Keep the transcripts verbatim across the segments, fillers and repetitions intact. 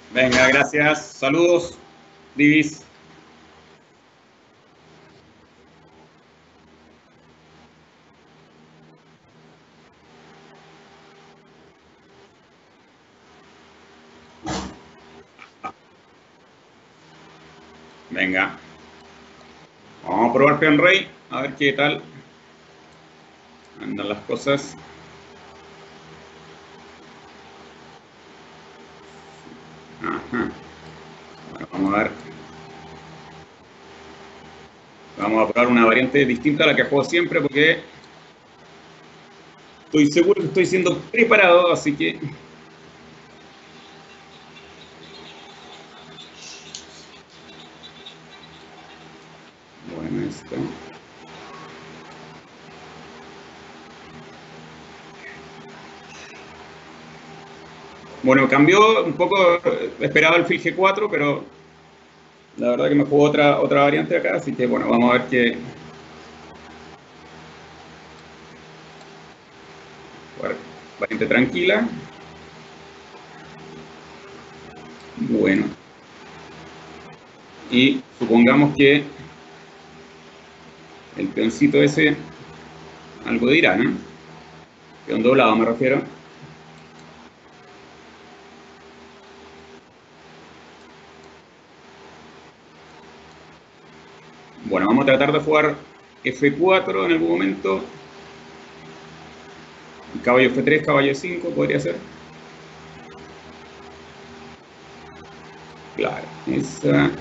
Venga, gracias. Saludos, Divis. Venga. Vamos a probar peón rey, a ver qué tal andan las cosas. Ajá. Bueno, vamos a ver. Vamos a probar una variante distinta a la que juego siempre porque estoy seguro que estoy siendo preparado, así que... Bueno, esto. Bueno, cambió un poco, esperaba el fil G cuatro, pero la verdad que me jugó otra, otra variante acá, así que bueno, vamos a ver qué... Bueno, variante tranquila. Bueno. Y supongamos que el peoncito ese algo dirá, ¿no? Peón doblado me refiero. Bueno, vamos a tratar de jugar F cuatro en algún momento. Caballo F tres, caballo cinco podría ser. Claro, esa...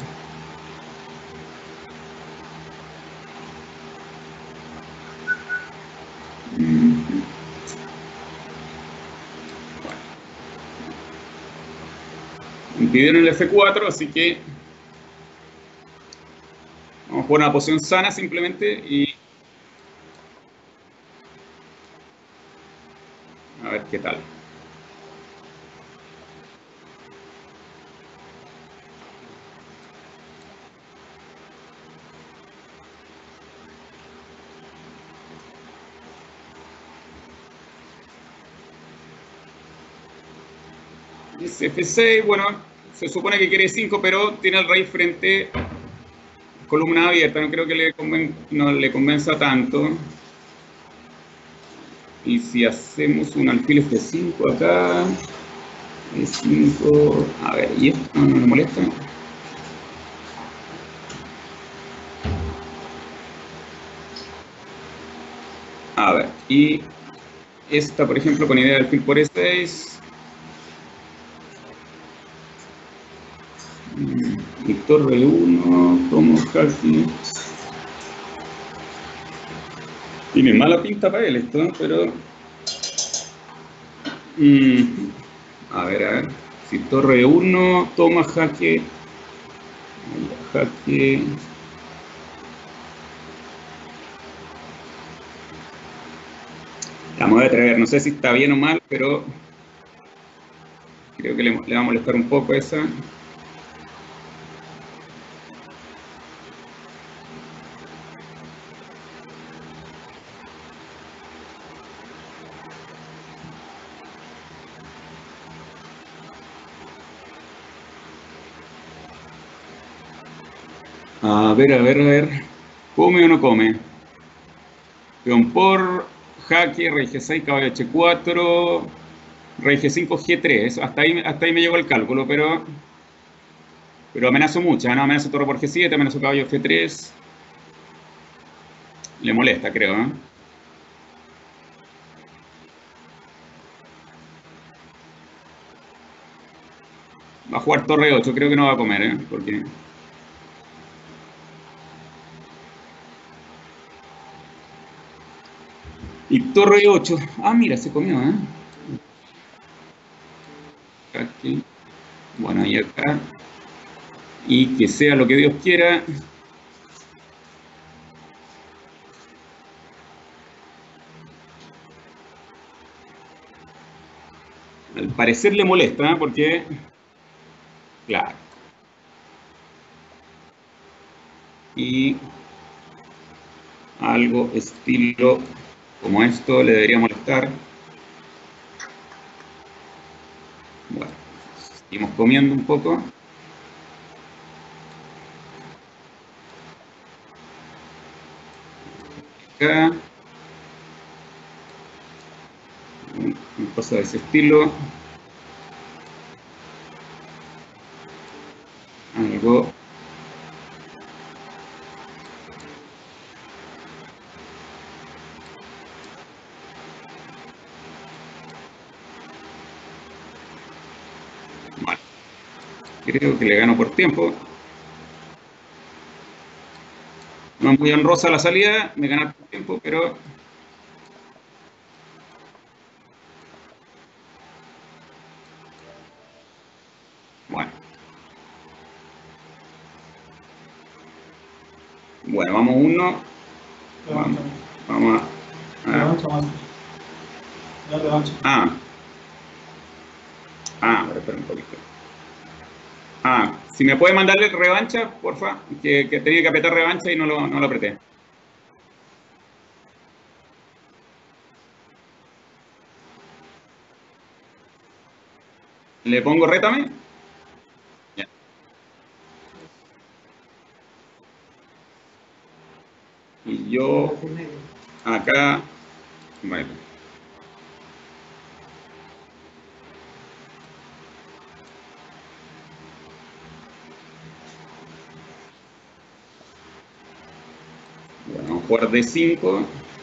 Impidieron el F cuatro, así que vamos a jugar una posición sana simplemente y a ver qué tal. Es F seis, bueno, se supone que quiere cinco, pero tiene el rey frente, columna abierta, no creo que le, conven, no le convenza tanto. Y si hacemos un alfil F cinco acá, F cinco, a ver, ¿y esto no me molesta? A ver, y esta, por ejemplo, con idea del alfil por E seis. Y torre uno, tomo jaque. Tiene mala pinta para él esto, ¿no? Pero... Mm, a ver, a ver. Si torre uno, toma jaque. Jaque. La voy a traer, no sé si está bien o mal, pero creo que le, le va a molestar un poco esa. A ver, a ver, a ver. ¿Come o no come? Peón por, jaque, rey G seis, caballo H cuatro, rey G cinco, G tres. Hasta ahí, hasta ahí me llegó el cálculo, pero... Pero amenazo mucho, ¿no? Amenazo torre por G siete, amenazo caballo F tres. Le molesta, creo, ¿eh? Va a jugar torre ocho, creo que no va a comer, ¿eh? Porque... Y torre ocho. Ah, mira, se comió, ¿eh? Aquí. Bueno, y acá. Y que sea lo que Dios quiera. Al parecer le molesta, ¿eh? Porque... Claro. Y... algo estilo como esto le debería molestar. Bueno. Seguimos comiendo un poco. Acá. Una cosa de ese estilo. Algo. Bueno, creo que le gano por tiempo. No es muy honrosa la salida, me ganar por tiempo, pero bueno. Bueno, vamos uno. Vamos, vamos a... Revancha más. La revancha. Ah. Ah, pero espera un poquito. Ah, si me puede mandarle revancha, porfa, que, que tenía que apretar revancha y no lo, no lo apreté. ¿Le pongo rétame? Ya. Y yo acá, bueno. Bueno, vamos a jugar de cinco.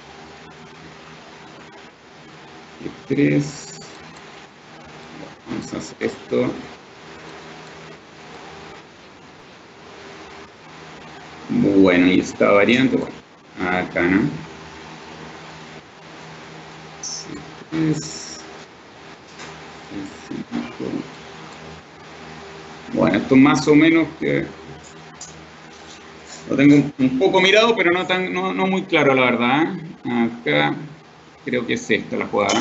De tres. Vamos a hacer esto. Bueno, y esta variante, bueno, acá, ¿no? tres, cinco. Bueno, esto más o menos que lo tengo un poco mirado, pero no, tan, no, no muy claro, la verdad. Acá creo que es esta la jugada.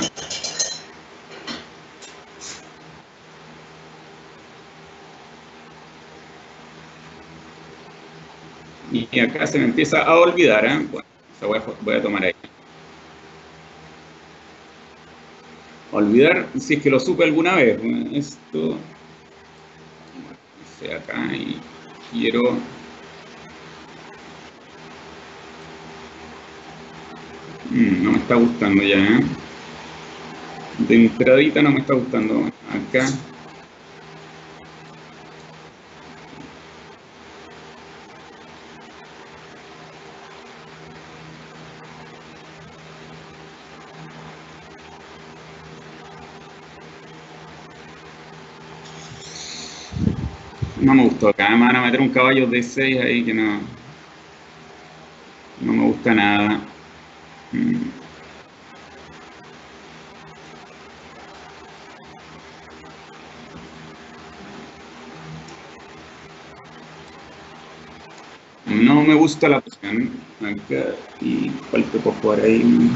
Y acá se me empieza a olvidar, ¿eh? Bueno, o voy, a, voy a tomar ahí. Olvidar si es que lo supe alguna vez. Bueno, esto. Bueno, acá y quiero. Mm, no me está gustando ya, ¿eh? De entradita no me está gustando. Acá. No me gustó acá, me van a meter un caballo de seis ahí que no, no me gusta nada. Mm. No me gusta la posición acá. ¿Y cuál te puedo jugar ahí?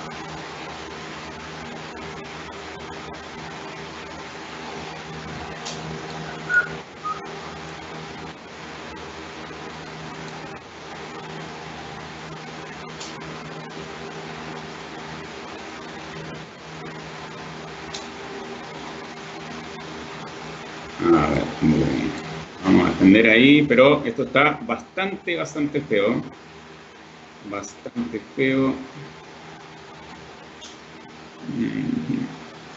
A ver, muy bien. Vamos a atender ahí, pero esto está bastante, bastante feo. Bastante feo. Mm.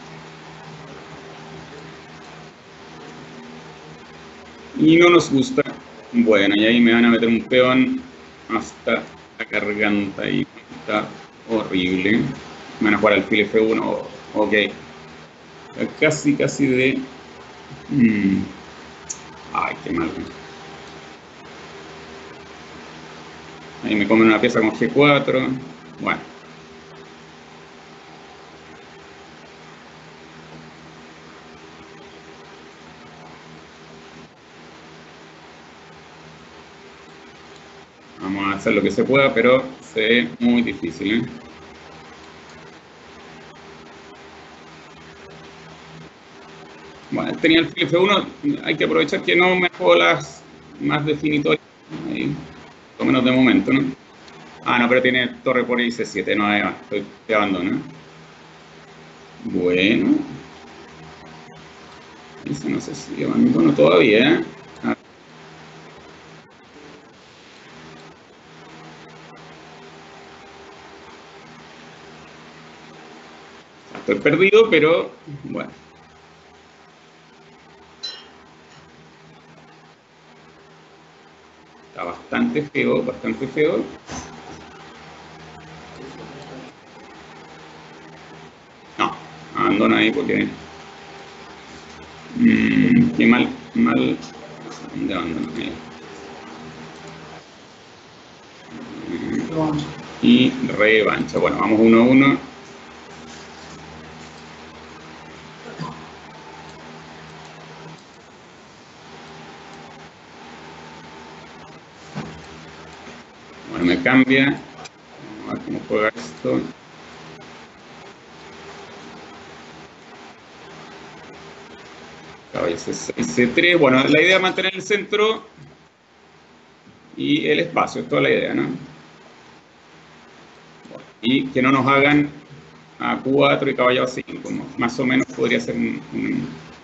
Y no nos gusta. Bueno, y ahí me van a meter un peón hasta la garganta y está horrible. Me van a jugar alfil F uno. Ok. Casi, casi de... Mm. Ay, qué mal. Ahí me comen una pieza con G cuatro. Bueno. Vamos a hacer lo que se pueda, pero se ve muy difícil, ¿eh? Bueno, tenía el alfil F uno. Hay que aprovechar que no me juego las más definitorias. Ahí, por lo menos de momento, ¿no? Ah, no, pero tiene torre por I C siete. No, además, estoy, te abandono. Bueno. Ese no sé si abandono todavía, ¿eh? Ah. Estoy perdido, pero bueno. Está bastante feo, bastante feo. No, abandono ahí porque... Mmm, qué mal, mal... ¿Dónde abandono? Ahí. Y revancha. Bueno, vamos uno a uno. Bueno, me cambia. Vamos a ver cómo juega esto. Caballo C seis, C tres. Bueno, la idea es mantener el centro y el espacio. Es toda la idea, ¿no? Y que no nos hagan a cuatro y caballo a cinco. Más o menos podría ser un, un...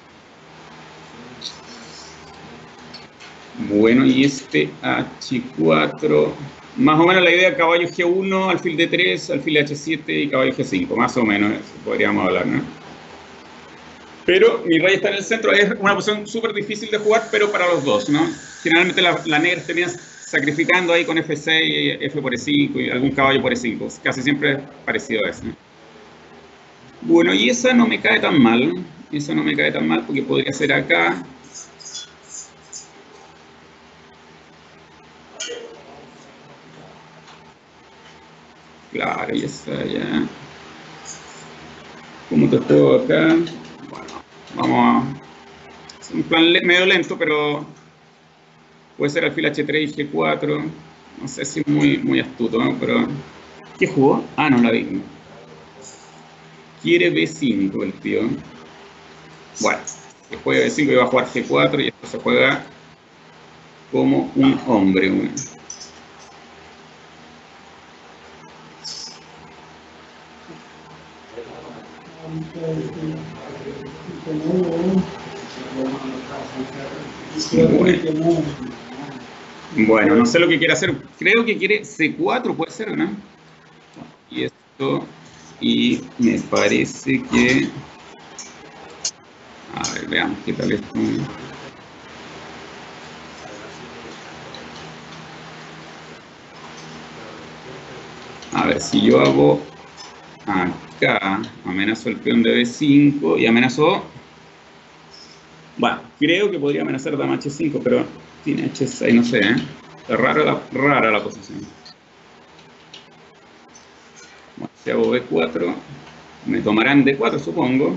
Bueno, y este H cuatro, más o menos la idea, caballo G uno, alfil D tres, alfil H siete y caballo G cinco, más o menos eso podríamos hablar, ¿no? Pero mi rey está en el centro, es una posición súper difícil de jugar, pero para los dos, ¿no? Generalmente la, la negra termina sacrificando ahí con F seis, F por E cinco y algún caballo por E cinco, casi siempre es parecido a eso, ¿no? Bueno, y esa no me cae tan mal, esa no me cae tan mal porque podría ser acá. Claro, y esa ya. ¿Cómo te juego acá? Bueno, vamos a... Es un plan medio lento, pero puede ser alfil H tres y G cuatro. No sé si es muy, muy astuto, ¿no? Pero... ¿Qué jugó? Ah, no la vi. Quiere B cinco el tío. Bueno, que juega B cinco y va a jugar G cuatro y esto se juega como un hombre, ¿no? Bueno. Bueno, no sé lo que quiere hacer. Creo que quiere C cuatro, puede ser, ¿no? Y esto, y me parece que... A ver, veamos qué tal esto. A ver, si yo hago acá, amenazo el peón de B cinco y amenazo... Bueno, creo que podría amenazar dama H cinco, pero tiene H seis, no sé, ¿eh? Está rara la, rara la posición. Bueno, si hago B cuatro, me tomarán D cuatro, supongo.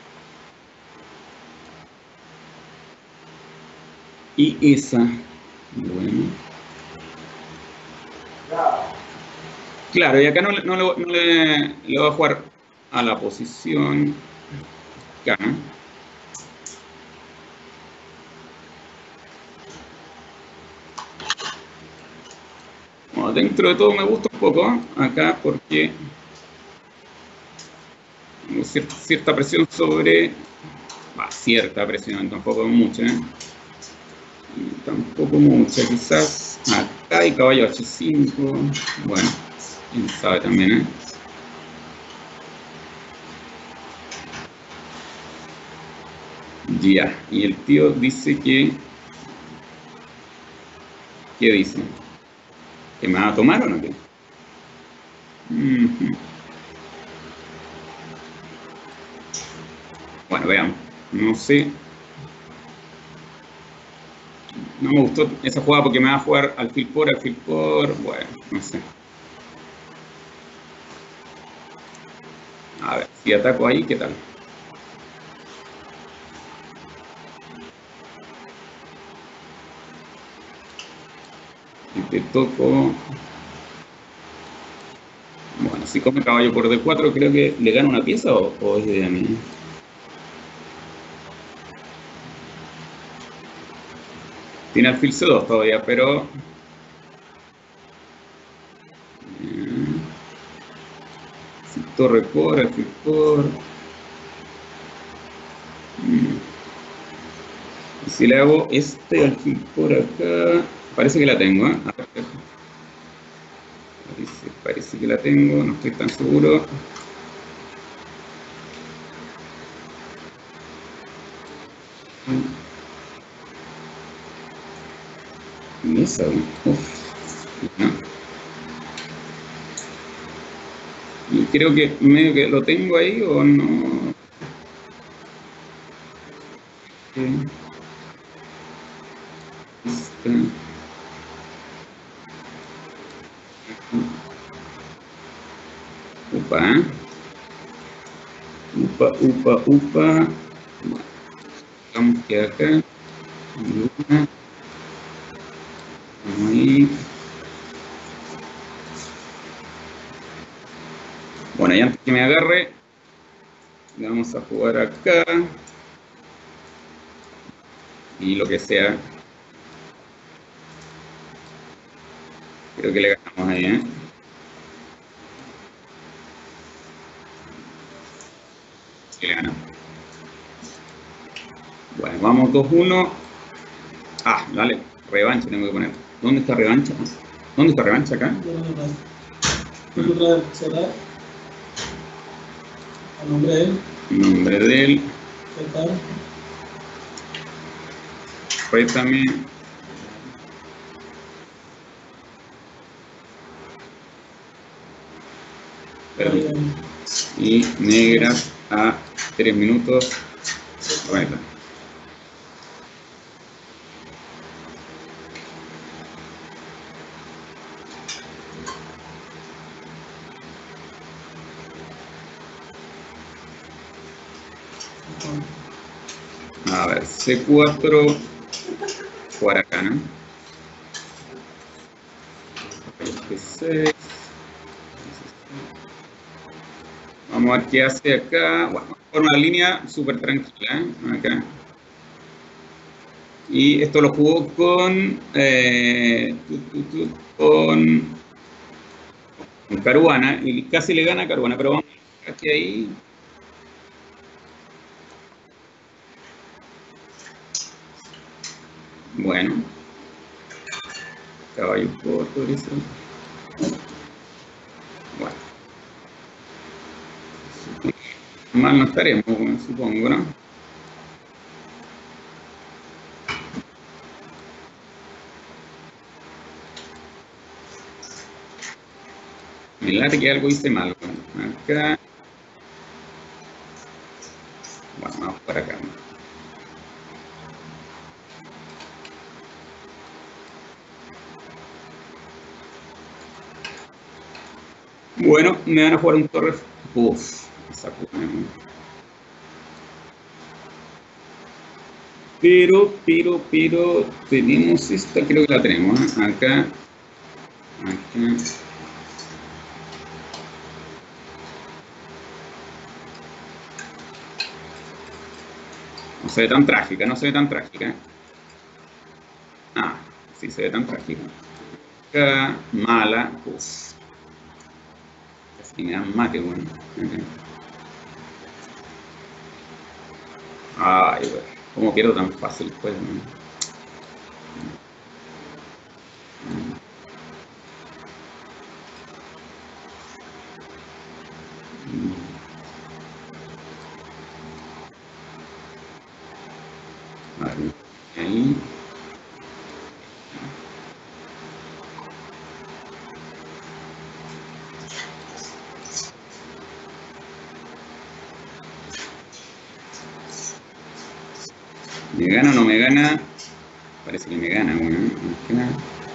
Y esa, bueno. Claro, y acá no, no, le, no le, le voy a jugar a la posición acá, ¿no? Bueno, dentro de todo me gusta un poco acá porque tengo cierta, cierta presión sobre... Bah, cierta presión, tampoco mucha, ¿eh? Y tampoco mucha, quizás acá hay caballo H cinco, bueno, quién sabe también, ¿eh? Ya, y el tío dice que... ¿Qué dice? ¿Que me va a tomar o no? ¿Qué? Uh-huh. Bueno, veamos. No sé. No me gustó esa jugada porque me va a jugar alfil por, alfil por. Bueno, no sé. A ver, si ataco ahí, ¿qué tal? Y te toco... Bueno, si come caballo por D cuatro, creo que le gana una pieza o, o es de mí. Tiene alfil C dos todavía, pero... Si torre por, alfil por... Y si le hago este alfil por acá, parece que la tengo, ¿eh? A ver, parece, parece que la tengo, no estoy tan seguro. Y esa, uff, no. Y creo que medio que lo tengo ahí o no. Okay. Esta. Upa, ¿eh? Upa, upa, upa. Vamos que acá. Una. Vamos ahí. Bueno, y antes que me agarre, le vamos a jugar acá. Y lo que sea. Creo que le ganamos ahí, ¿eh? Que le ganamos. Bueno, vamos dos uno. Ah, dale, revancha tengo que poner. ¿Dónde está revancha? ¿Dónde está revancha acá? El nombre de él. Nombre de él. Préstame. Perdón. Y negras a tres minutos. Bueno. A ver, C cuatro. Por acá, ¿no? F seis. Vamos a ver qué hace acá. Bueno, por una línea súper tranquila, ¿eh? Acá. Y esto lo jugó con, eh, con, con Caruana. Y casi le gana a Caruana, pero vamos a ver que ahí. Bueno. Caballo por todo eso. Bueno. Mal no estaremos, supongo, ¿no? Me late que algo hice mal. Acá. Bueno, vamos por acá. Bueno, me van a jugar un torre. Uf, esa puta. Pero, pero, pero, tenemos esta, creo que la tenemos, ¿eh? Acá. Acá. No se ve tan trágica, no se ve tan trágica. Ah, sí se ve tan trágica. Acá, mala, uff. Casi me dan mate, bueno. Okay. Ay, bueno. ¿Cómo quiero tan fácil, pues? ¿No? Vale, ahí. ¿Me gana o no me gana? Parece que me gana, bueno. Acá.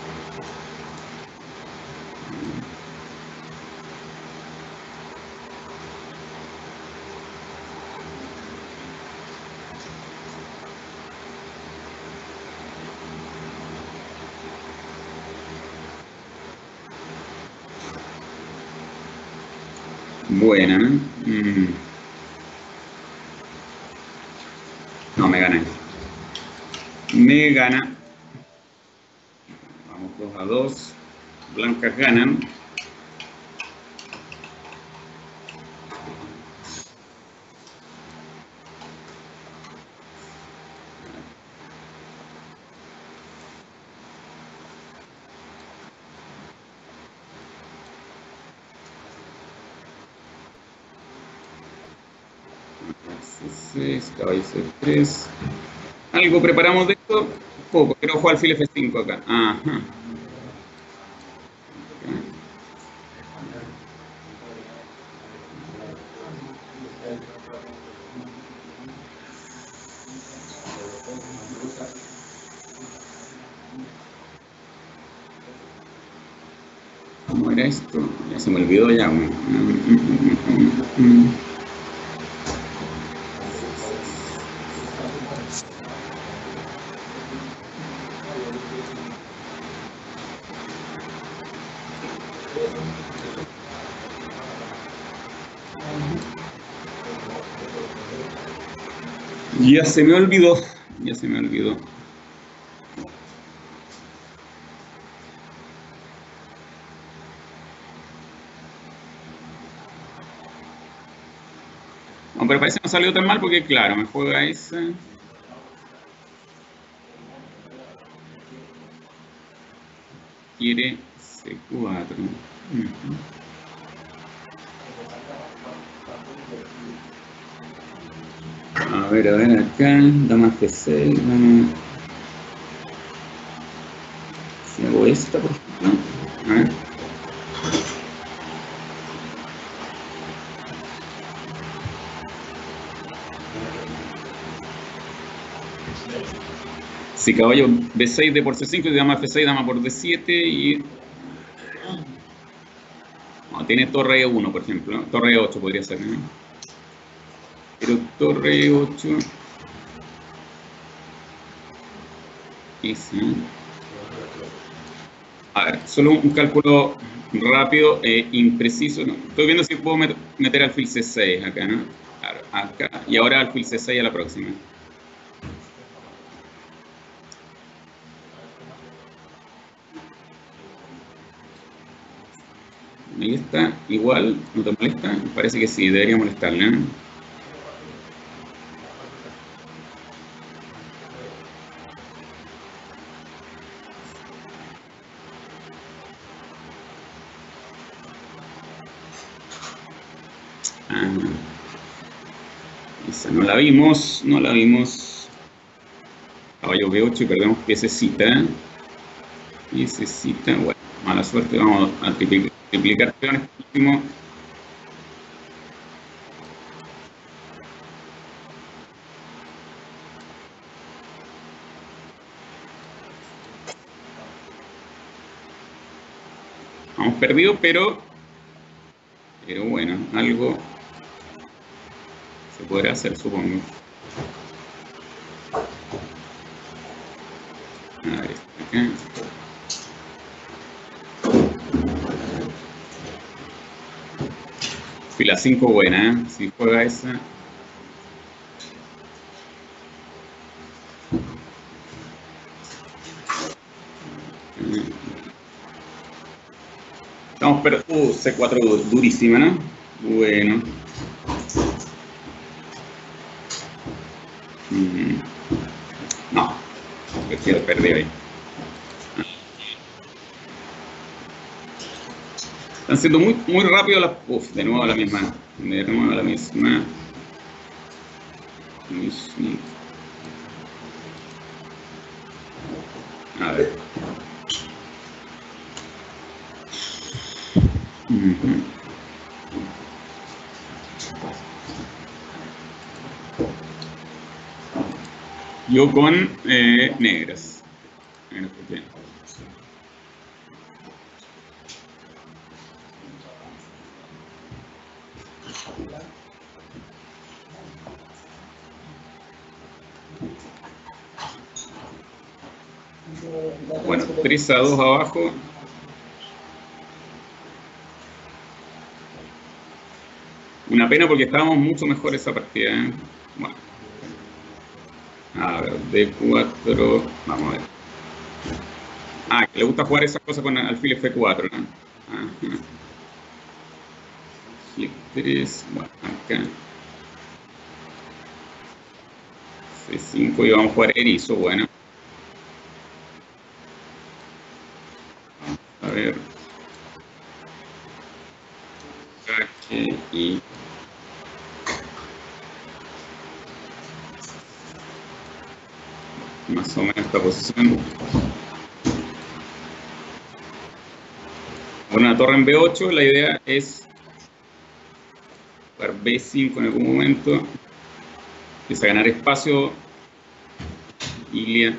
Buena, ¿no? Mm. No, me gana. Me gana. Vamos dos a dos. Blancas ganan. C seis, caballo C tres. ¿Algo preparamos de esto? Poco, pero ojo alfil F cinco acá. Ajá. ¿Cómo era esto? Ya se me olvidó ya. Ya se me olvidó. Ya se me olvidó. No, pero parece que no salió tan mal porque, claro, me juega esa. Quiere C cuatro. Uh-huh. A ver, a ver, acá. Dama F seis. Dama... Si hago esta, por ejemplo. A ver. Si caballo B seis, D por C cinco, y dama F seis, dama por D siete y... No, tiene torre E uno, por ejemplo, ¿no? Torre E ocho podría ser, ¿no? Pero torre E ocho... Y sí. A ver, solo un cálculo rápido e impreciso. ¿No? Estoy viendo si puedo meter alfil C seis acá, ¿no? Claro, acá. Y ahora alfil C seis a la próxima. Ahí está, igual, ¿no te molesta? Parece que sí, debería molestarle, ¿no? Ah, esa no la vimos, no la vimos. Caballo B ocho y perdemos piececita. Piececita, bueno, mala suerte, vamos a triplicar, triplicar peones por último. Hemos perdido, pero, pero bueno, algo se podrá hacer, supongo. A ver, acá. Fila cinco buena, ¿eh? Si juega esa. Estamos pero uh, C cuatro durísima, ¿no? Bueno. Mm. No, prefiero perder ahí. Están siendo muy, muy rápido las... Uf, de nuevo la misma. De nuevo la misma. A ver. Uh-huh. Yo con eh, negras. Negras porque... Bueno, tres a dos abajo. Una pena porque estábamos mucho mejor esa partida, ¿eh? Bueno. A ver, D cuatro. Vamos a ver. Ah, que le gusta jugar esas cosas con alfil F cuatro, ¿no? Ajá. G tres. Bueno, acá. C cinco y vamos a jugar erizo, bueno. A ver. H y... Más o menos esta posición. Bueno, una torre en B ocho, la idea es jugar B cinco en algún momento. Empieza a ganar espacio. Ilia.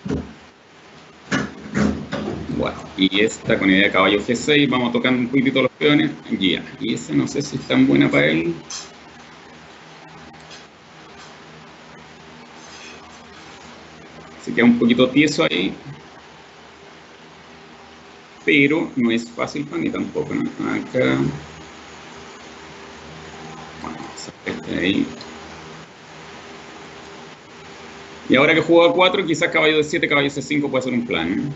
Bueno, y esta con idea de caballo G seis, vamos tocando un poquitito los peones. Ya, y esa no sé si es tan buena para él. Se queda un poquito tieso ahí. Pero no es fácil para mí tampoco, ¿no? Acá. Bueno, ahí. Y ahora que juego a cuatro, quizás caballo de siete, caballo C cinco puede ser un plan, ¿eh?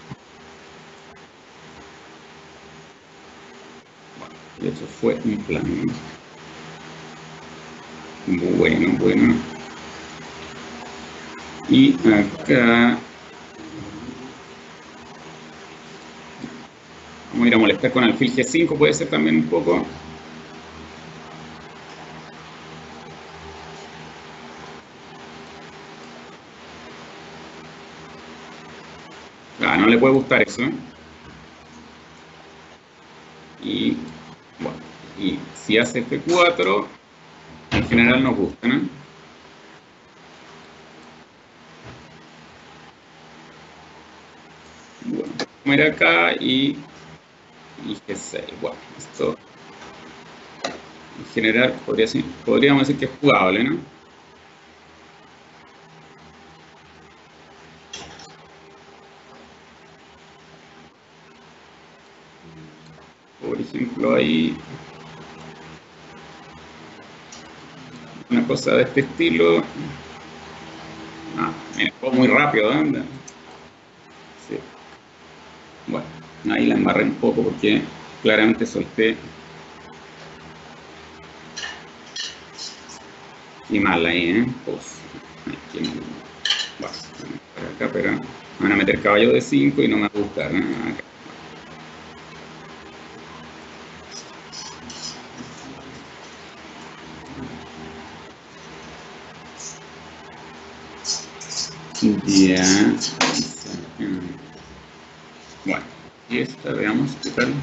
Bueno, de hecho fue un plan, ¿no? Bueno, bueno. Y acá vamos a ir a molestar con alfil G cinco, puede ser también un poco. Ah, no le puede gustar eso, ¿eh? Y bueno, y si hace F cuatro, en general nos gusta, ¿no? Bueno, vamos a ir acá y, y G seis. Bueno, esto en general podría ser, podríamos decir que es jugable, ¿no? Por ejemplo, ahí una cosa de este estilo. Ah, mira, fue muy rápido, ¿eh? Sí. Bueno, ahí la embarré un poco porque claramente solté. Y mal ahí, ¿eh? Pues, aquí no. Vas, para acá, pero me van a meter caballo de cinco y no me va a gustar, ¿no? Acá. Ya. Bueno, y esta, veamos qué tal.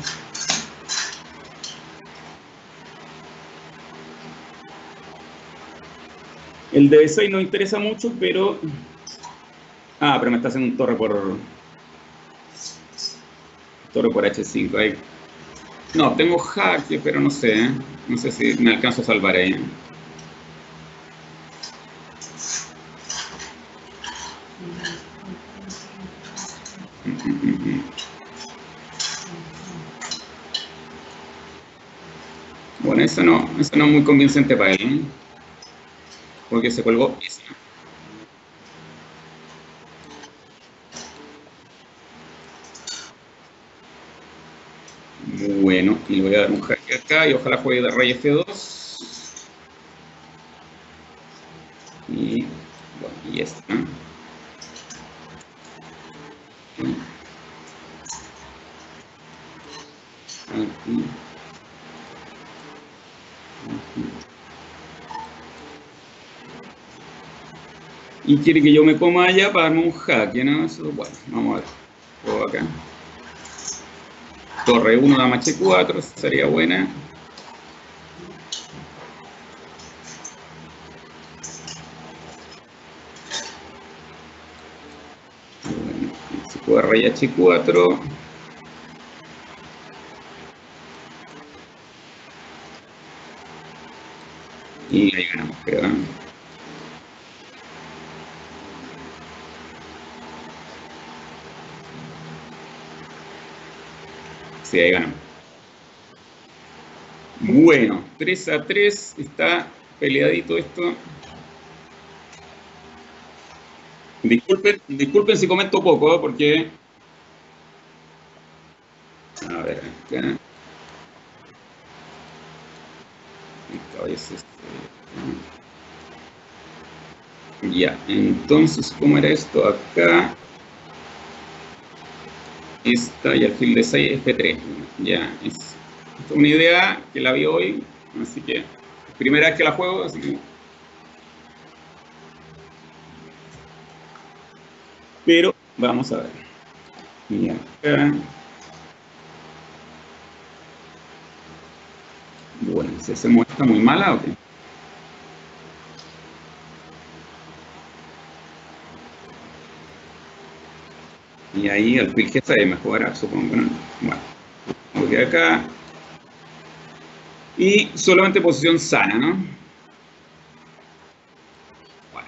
El de B seis no interesa mucho, pero... Ah, pero me está haciendo un torre por... Torre por H cinco ahí. No, tengo jaque, pero no sé, ¿eh? No sé si me alcanzo a salvar ahí. Bueno, eso no, eso no es muy convincente para él, ¿eh? Porque se colgó esa. Bueno, y le voy a dar un jaque acá y ojalá juegue de rey F dos. Y bueno, y esta. Aquí. Y quiere que yo me coma allá para darme un jaque, ¿no? Eso, bueno, vamos a ver. Juego acá. Torre uno, dama H cuatro, sería buena. Bueno, se juega rey H cuatro. Y ahí ganamos, creo, ¿eh? Sí, ahí ganamos. Bueno, tres a tres, está peleadito esto. Disculpen, disculpen si comento poco, ¿eh? Porque... A ver, acá... Ya, entonces, ¿cómo era esto? Acá... Esta y alfil de seis, F tres. Ya, es, es una idea que la vi hoy, así que... Primera vez que la juego, así que... Pero vamos a ver. Y acá. Bueno, ¿se, se muestra muy mala o qué? Y ahí el alfil G seis mejora, supongo, ¿no? Bueno, voy acá. Y solamente posición sana, ¿no? Bueno.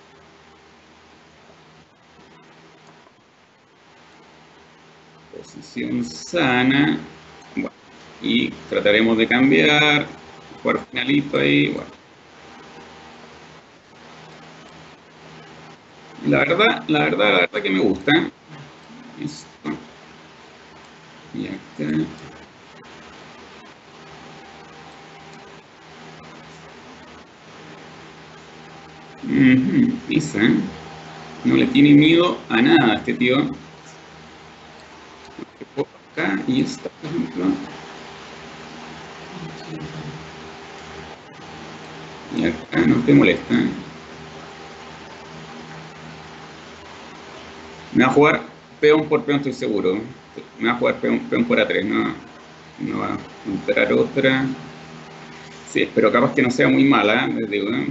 Posición sana. Bueno. Y trataremos de cambiar. Jugar finalito ahí. Bueno. La verdad, la verdad, la verdad que me gusta. Esto. Y acá. Uh-huh. Esa. No le tiene miedo a nada a este tío. Acá y esta, por ejemplo. Y acá no te molesta. Me va a jugar peón por peón, estoy seguro. Me va a jugar peón, peón por A tres, no, no va a entrar otra. Sí, pero capaz que no sea muy mala, les digo. ¿eh?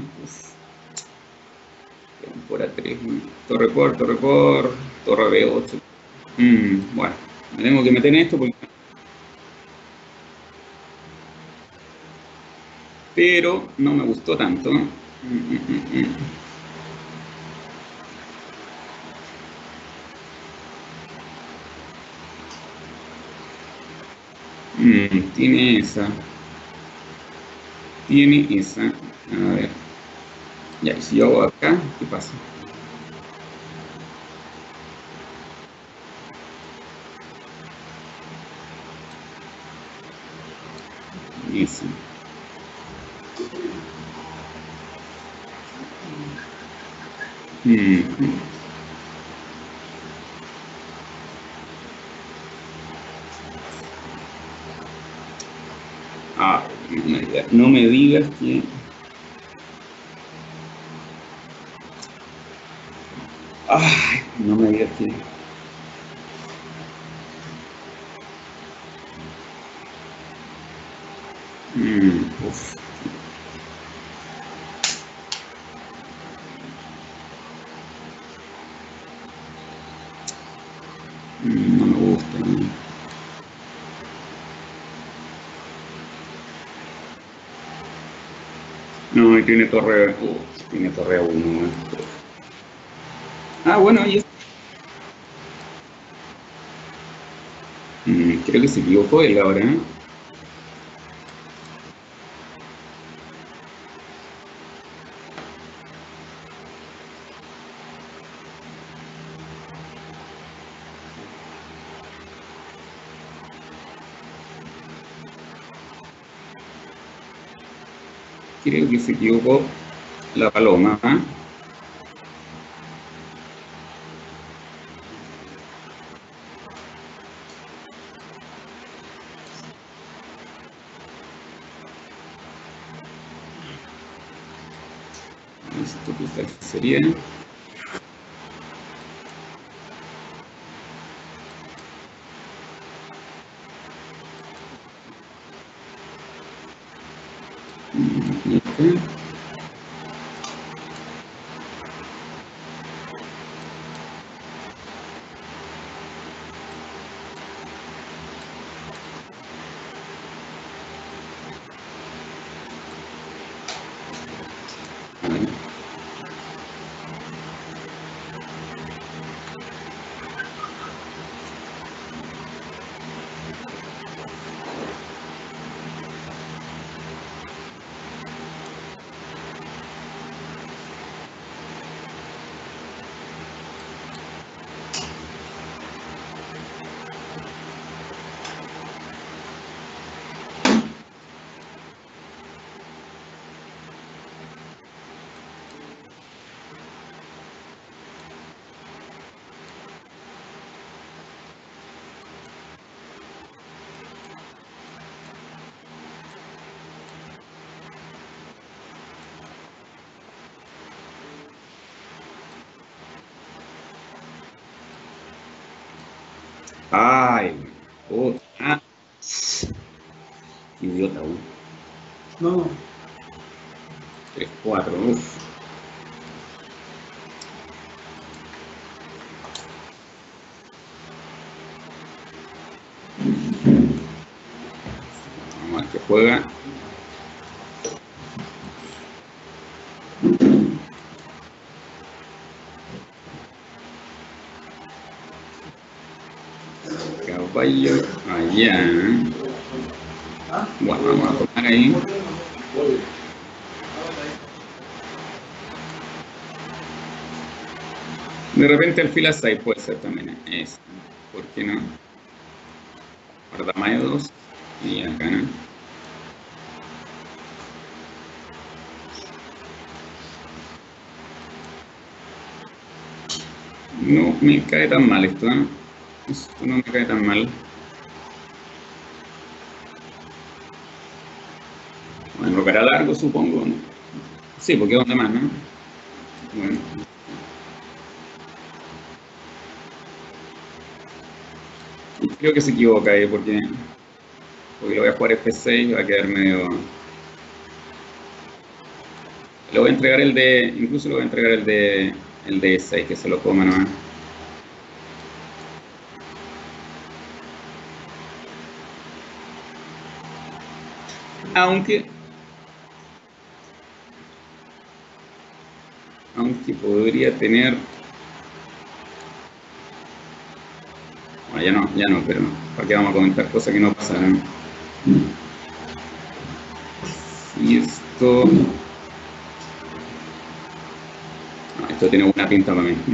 Peón por A tres, ¿no? Torre por, torre por, torre B ocho. Mm, bueno, me tengo que meter en esto porque... Pero no me gustó tanto. Mm, mm, mm, mm. Mm, tiene esa. Tiene esa. A ver. Ya, y si yo hago acá, ¿qué pasa? Esa. Mm, mm. Ah, no me digas que... Ay, no me digas que... Mm, uf. Mm, no me gusta. ¿No? No, y tiene torre... Uf, tiene torre a uno. Ah, bueno, y es... Mm, creo que se equivocó él ahora, ¿eh? Creo que se equivocó la paloma, ¿eh? Esto quizás sería... Mm, y acá. Oh, ah, qué idiota, uh. No, tres cuatro, uff. Vamos a ver qué juega. Caballo allá. Bueno, vamos a tomar ahí. De repente alfil a seis puede ser también. Es, ¿por qué no? Guarda más de dos. Y acá, ¿no? No me cae tan mal esto, ¿eh? Esto no me cae tan mal. Bueno, enrocará largo, supongo, ¿no? Sí, porque ¿dónde más, no? Bueno. Y creo que se equivoca ahí, porque, porque lo voy a jugar F seis y va a quedar medio... Le voy a entregar el de... Incluso le voy a entregar el de... El de E seis, que se lo coma nomás. Aunque... Aunque podría tener... Bueno, ya no, ya no, pero ¿para qué vamos a comentar cosas que no pasaron? Y esto... No, esto tiene buena pinta para mí.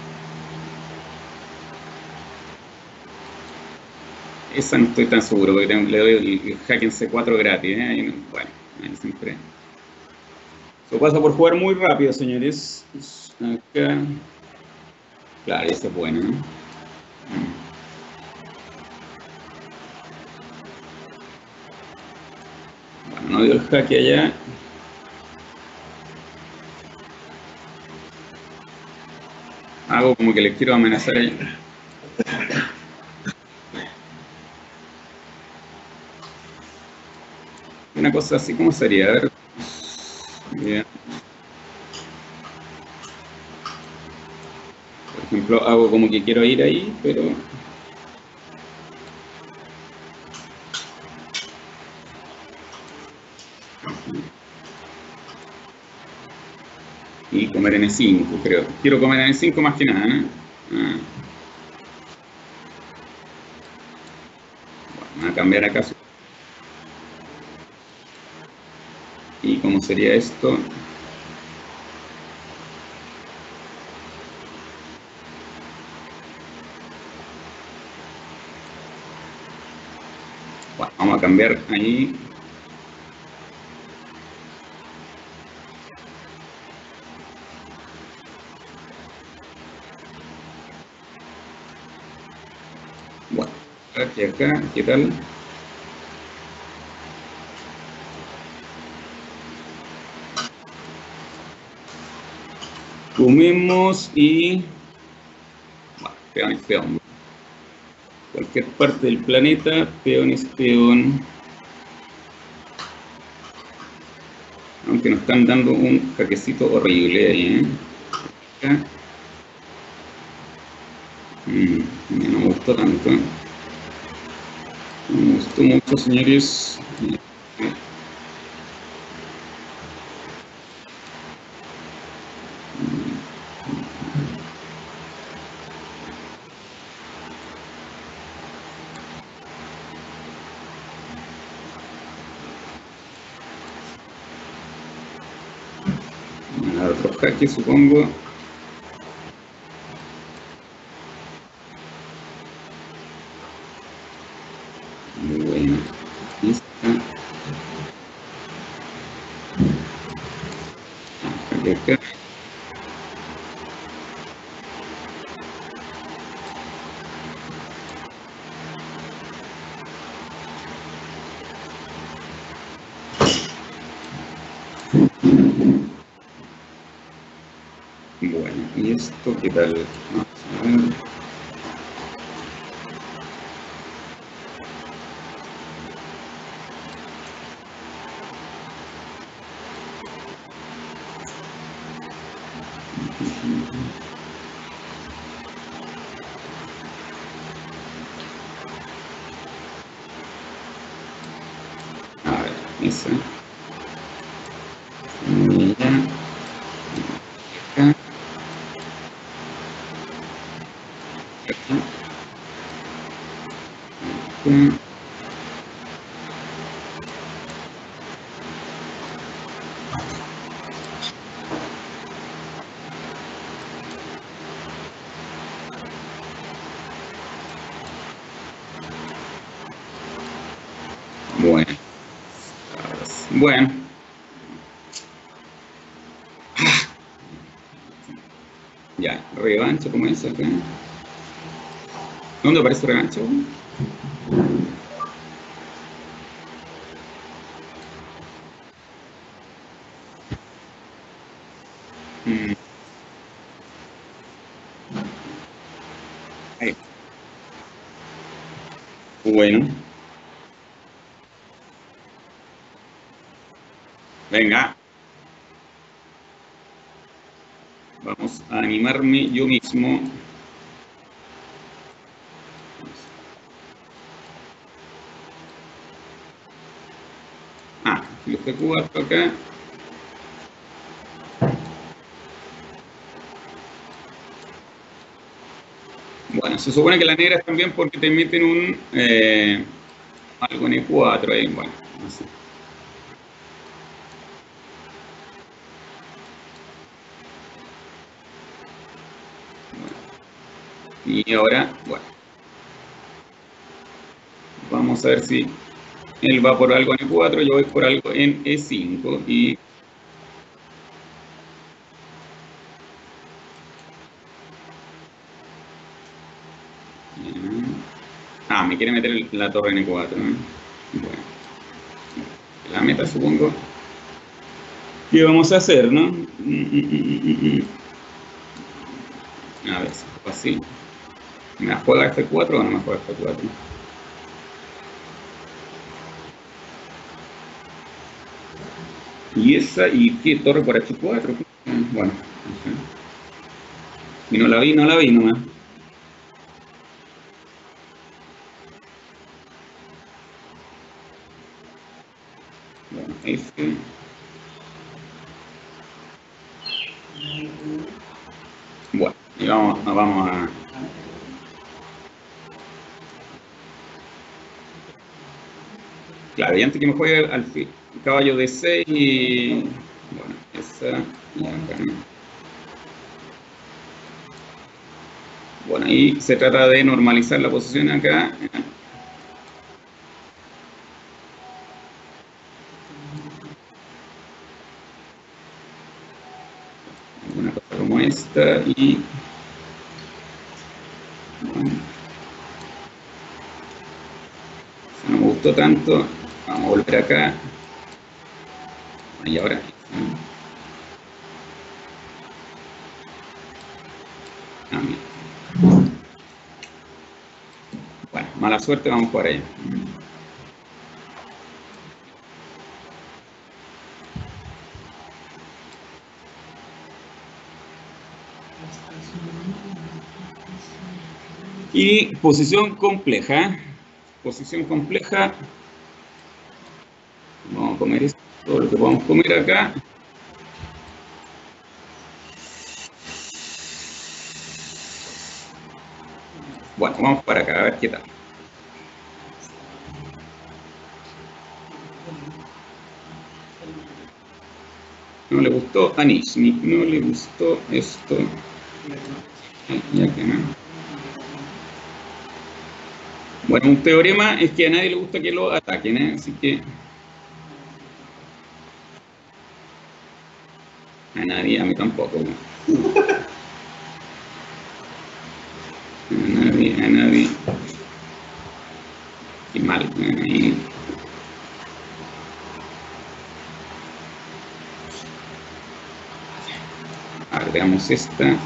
Esa no estoy tan seguro, porque tengo, le doy el hack en C cuatro gratis, ¿eh? Ahí no, bueno, ahí siempre... Eso pasa por jugar muy rápido, señores. Acá... Claro, ese es bueno, ¿no? Bueno, no dio el jaque allá. Hago como que les quiero amenazar ahí. Una cosa así, ¿cómo sería? A ver. Bien. Por ejemplo, hago como que quiero ir ahí, pero... Y comer en E cinco, creo. Quiero comer en E cinco más que nada, ¿no? Ah. Bueno, a cambiar acá. ¿Y cómo sería esto? Bueno, vamos a cambiar ahí. Bueno, aquí acá, ¿qué tal? Comemos y... Bueno, peón es peón. Cualquier parte del planeta, peón es peón. Aunque nos están dando un jaquecito horrible ahí, ¿eh? Acá. Mm, no me gustó tanto. No me gustó mucho, señores. Otro jaque, supongo. Muy bueno. Lista. Jaque acá. Bueno, ¿y esto qué tal? Vamos a ver. A ver, esa. Semilla. Acá. Aquí. Aquí. Bueno. Bueno. Ya, revancha, ¿cómo es acá? ¿Dónde aparece revancha? Mm. Ahí. Bueno. Venga. Vamos a animarme yo mismo. Ah, lo G cuatro acá. Bueno, se supone que las negras también porque te meten un eh, algo en E cuatro ahí, bueno, no sé. Bueno. Y ahora, bueno, vamos a ver si él va por algo en E cuatro, yo voy por algo en E cinco y ah, me quiere meter la torre en E cuatro. ¿eh? Bueno, la meta supongo. ¿Qué vamos a hacer, no? A ver, si es así. ¿Me la juega F cuatro o no me juega F cuatro? ¿Y esa? ¿Y qué? ¿Torre por H cuatro? Bueno, no sé. Y no la vi, no la vi nomás. Bueno, F. Bueno, y vamos, vamos a... Claro, y antes que me juegue al fin, caballo de seis y... Bueno, esa y acá. Bueno, ahí se trata de normalizar la posición acá. Una cosa como esta y... Bueno, si no me gustó tanto, vamos a volver acá. Y ahora... Ah, mira. Bueno, mala suerte, vamos por ahí. Y posición compleja. Posición compleja. Vamos a comer esto, todo lo que podamos comer acá. Bueno, vamos para acá, a ver qué tal. No le gustó a Nishmi, no le gustó esto. Ya que no. Bueno, un teorema es que a nadie le gusta que lo ataquen, ¿eh? Así que... A nadie, a mí tampoco. ¿No? A nadie, a nadie. Qué mal, ¿eh? A ver, veamos esta.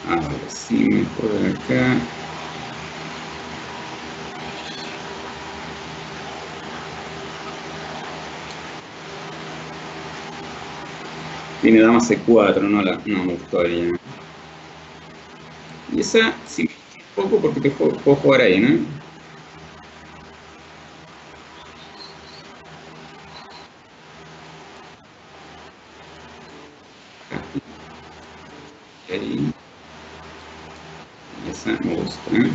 Ahora sí, mejor acá. Tiene dama C cuatro, no, la, no me gustó ella. Y esa sí, un poco porque te puedo, puedo jugar ahí, ¿no? Ahí. Y esa me gusta, ¿eh?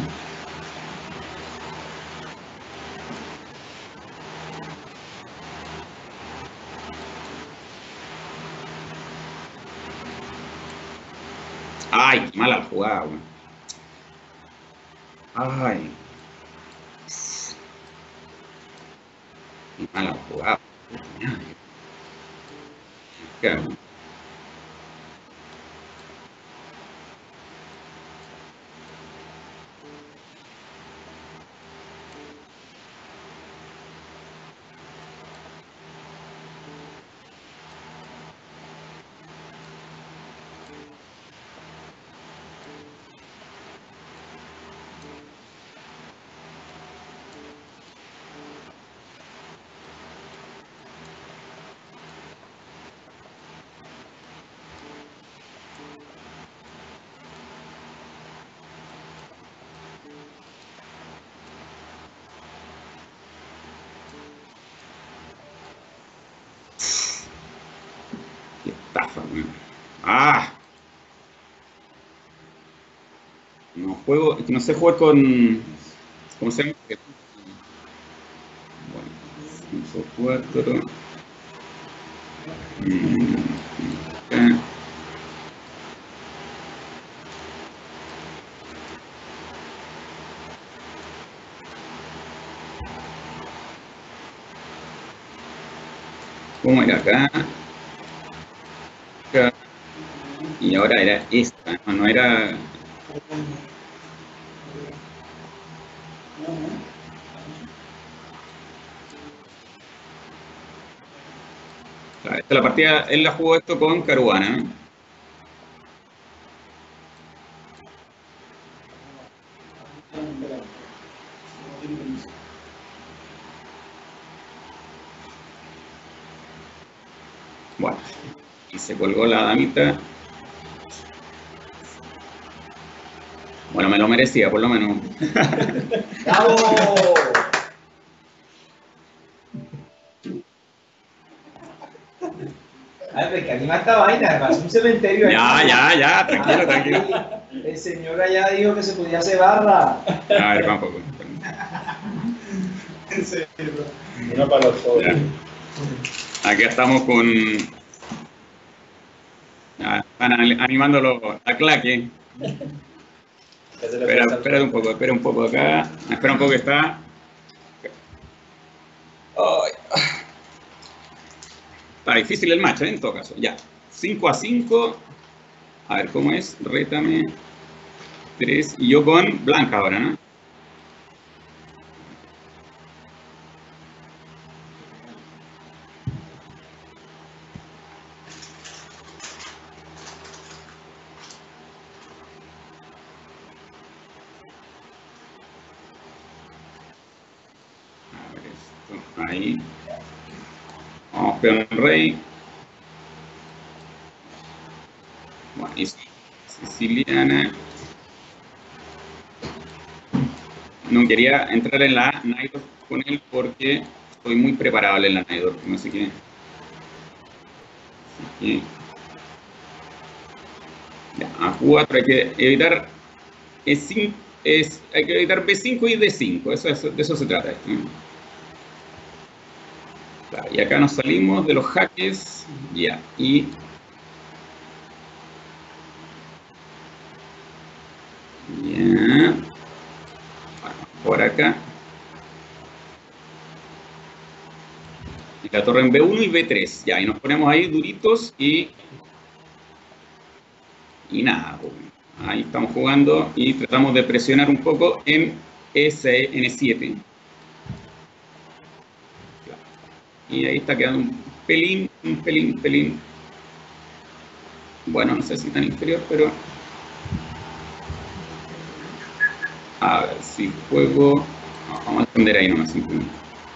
Ay, qué mala jugada, güey. Ay. Qué mala jugada. Claro. Qué estafa, güey. Ah. No juego, es que no sé jugar con. ¿Cómo se llama? Bueno, cinco, cuatro. Mm, acá. ¿Cómo era acá? Acá. Y ahora era esta, no, no era. Claro, esta la partida, él la jugó esto con Caruana, ¿eh? Bueno, y se colgó la damita. Bueno, me lo merecía, por lo menos. ¡Bravo! A ver, que anima esta vaina, además, un cementerio ahí. Ya, ya, ya, tranquilo, Ah, tranquilo. El señor allá dijo que se podía hacer barra. A ver, vamos. En serio. Una para los ojos. Aquí estamos con. Ah, están animándolo a claque. Espera, espera un poco, espera un poco acá. Espera un poco que está. Ay. Está difícil el match, ¿eh? En todo caso. Ya. cinco a cinco. A ver, ¿cómo es? Rétame. tres. Y yo con blanca ahora, ¿no? A ver esto. Ahí. Vamos, peón rey. Bueno, y siciliana. No quería entrar en la Naidorf con él porque estoy muy preparado en la Naidorf, no sé qué. Así que, ya, a cuatro hay que evitar E cinco, es, hay que evitar B cinco y D cinco, eso, eso, de eso se trata esto, ¿no? Claro, y acá nos salimos de los jaques, ya, y ya, por acá. Y la torre en B uno y B tres, ya, y nos ponemos ahí duritos y... Y nada, ahí estamos jugando y tratamos de presionar un poco en N siete. Y ahí está quedando un pelín, un pelín, pelín. Bueno, no sé si tan inferior, pero... A ver, si juego... No, vamos a esconder ahí nomás simplemente.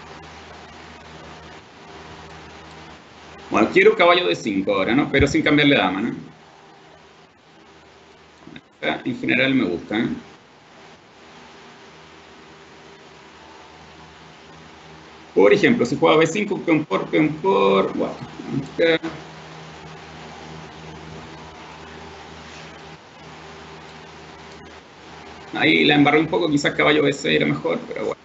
Bueno, quiero caballo de cinco ahora, ¿no? Pero sin cambiarle dama, ¿no? Esta, en general me gusta, ¿eh? Por ejemplo, si juega B cinco, peón por, peón por... Bueno, acá. Ahí la embarré un poco, quizás caballo B seis era mejor, pero bueno.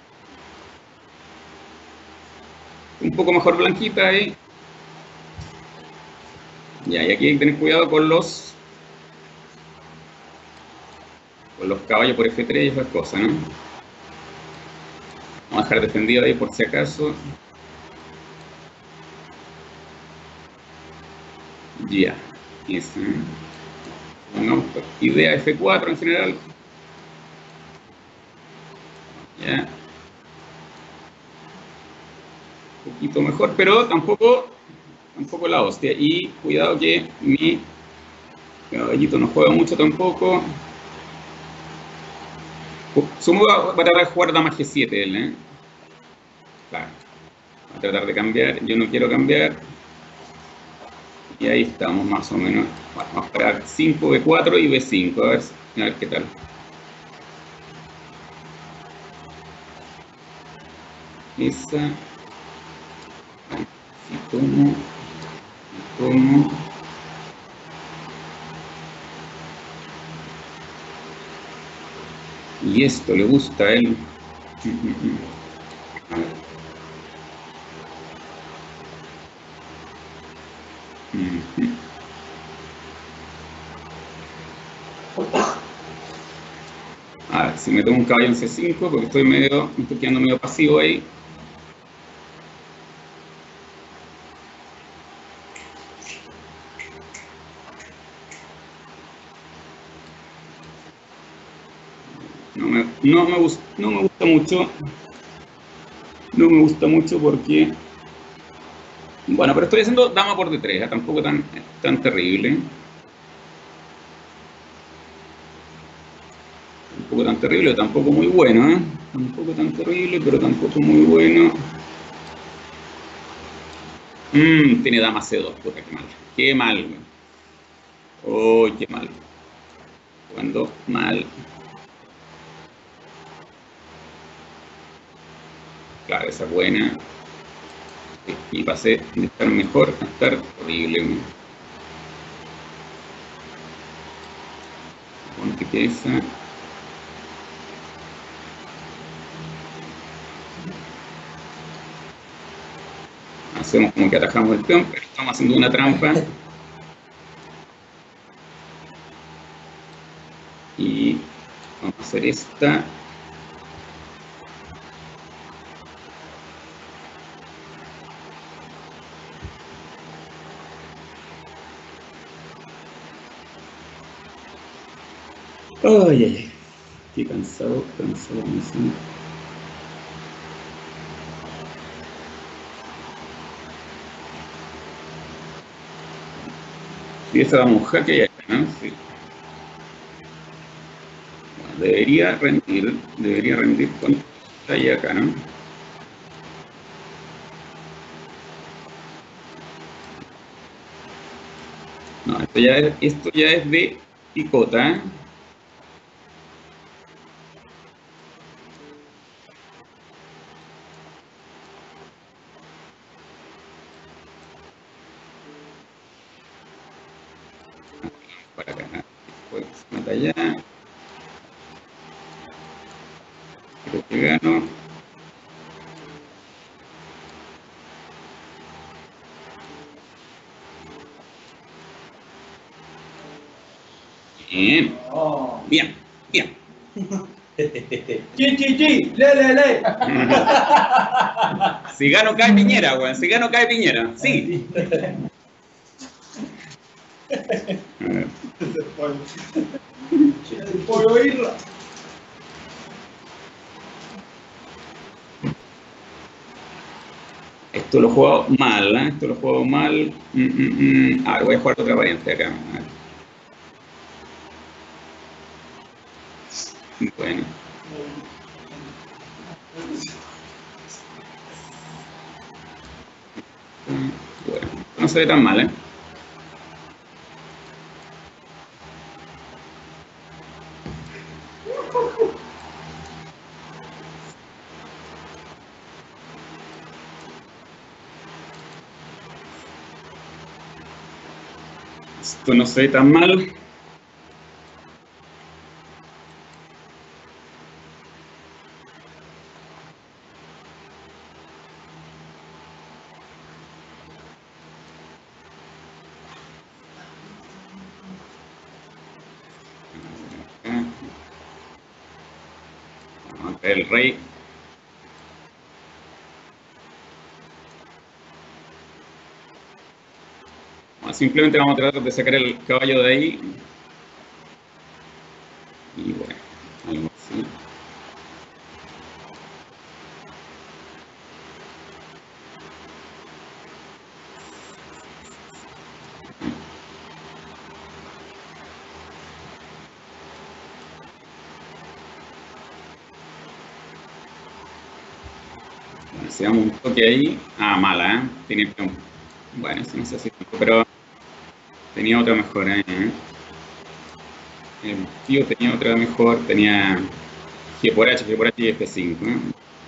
Un poco mejor blanquita ahí. Ya, y aquí hay que tener cuidado con los... Con los caballos por F tres y esas cosas, ¿no? Vamos a dejar defendido ahí por si acaso. Ya, esa. Pongamos idea F cuatro en general. Ya. Un poquito mejor, pero tampoco, tampoco la hostia. Y cuidado que mi caballito no juega mucho tampoco. Sumo va a tratar de jugar dama G siete él, ¿eh? Claro. Va a tratar de cambiar. Yo no quiero cambiar. Y ahí estamos más o menos. Bueno, vamos a esperar cinco, B cuatro y B cinco. A ver, a ver qué tal. Esa. Si tomo. Si tomo. Y esto le gusta a él. A ver. A ver, si me tomo un caballo en C cinco, porque estoy medio, me estoy quedando medio pasivo ahí. No me, no me, gusta, no me gusta mucho. No me gusta mucho porque... Bueno, pero estoy haciendo dama por D tres, ¿eh? Tampoco tan, tan terrible. Tampoco tan terrible, tampoco muy bueno, ¿eh? Tampoco tan terrible, pero tampoco muy bueno. Mmm, tiene dama C dos, puta, qué mal. Qué mal, güey. Oh, qué mal. Cuando mal. Claro, esa es buena. Y pasé de estar mejor a estar horrible, güey. Ponte que esa. Hacemos como que atajamos el peón, pero estamos haciendo una trampa. Y vamos a hacer esta. Ay, ay, ay. Qué cansado, cansado me siento. Y esa damos un jaque y acá, ¿no? Sí. Bueno, debería rendir, debería rendir con esta y acá, ¿no? No, esto ya es, esto ya es de picota, ¿eh? Para acá, después mata allá. Creo que gano. Bien, bien, bien. Chi, chi, chi, le, le, le. Si gano cae Piñera, weón. Si gano cae Piñera. Sí. A ver. Por oírla. Esto lo he jugado mal, ¿eh? Esto lo he jugado mal. Mm, mm, mm. A ver, voy a jugar otra variante acá. A ver. Bueno. Bueno, no se ve tan mal, ¿eh? Esto no se ve tan mal. Vamos a ver el rey. Simplemente vamos a tratar de sacar el caballo de ahí. Y bueno, algo así. Bueno, si damos un toque ahí. Ah, mala, ¿eh? Tiene peón. Bueno, eso no sé si. Pero tenía otra mejor, ¿eh? El tío tenía otra mejor. Tenía G por H, G por H y F cinco, ¿eh?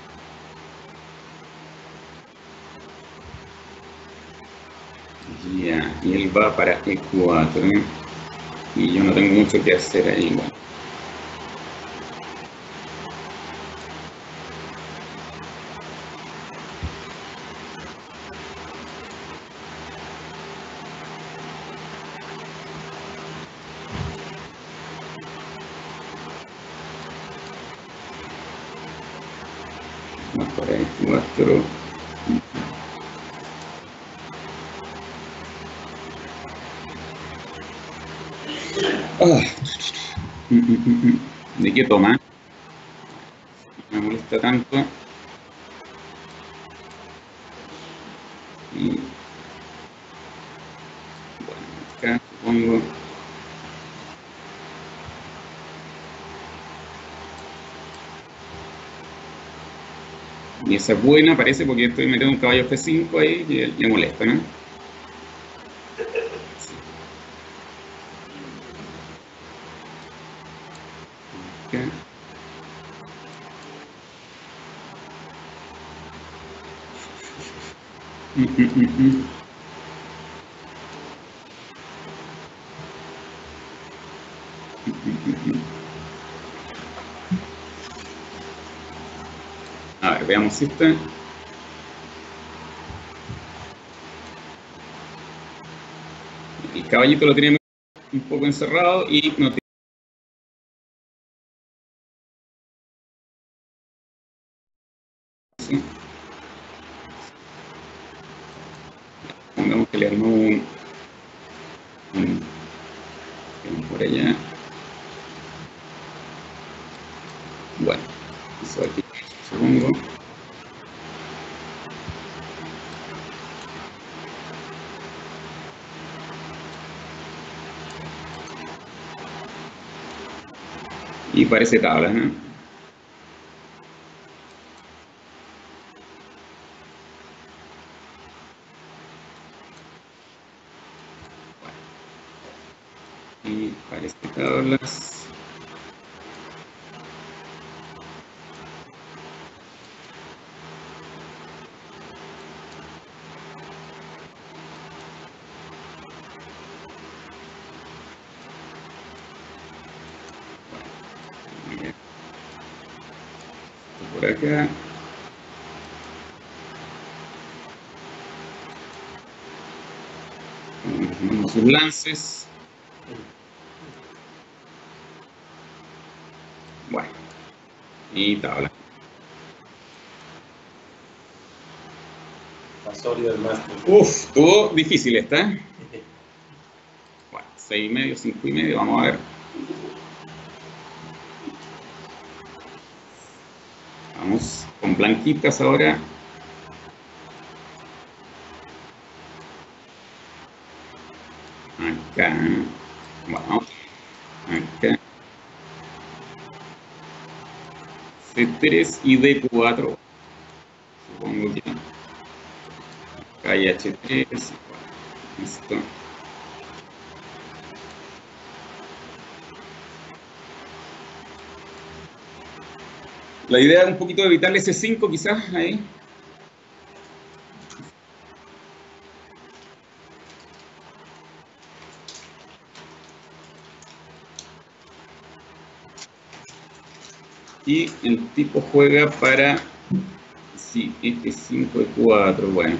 Ya, y él va para E cuatro, ¿eh? Y yo no tengo mucho que hacer ahí, bueno. Para E cuatro. Ah. ¿De qué toma? No me molesta tanto. Y bueno, acá supongo. Y esa es buena, parece, porque estoy metiendo un caballo F cinco ahí y le molesta, ¿no? Acá. Mm, mm, mm, mm. A ver, veamos esta. El caballito lo tiene un poco encerrado y no tiene. ¿Sí? Pongamos que le armó un, un, un por allá. Bueno, eso aquí, supongo. Y parece tabla, ¿no? Y parece tablas. Bueno, por acá. Vamos sus lances. Bueno, y tabla. Pasorio del máster. Uf, estuvo difícil esta. Bueno, seis y medio, cinco y medio, vamos a ver. Vamos con blanquitas ahora. Acá. Bueno, acá. C tres y D cuatro. Supongo que acá hay H tres. Listo. La idea es un poquito evitar el S cinco quizás ahí. Y el tipo juega para, sí, F cinco E cuatro, bueno.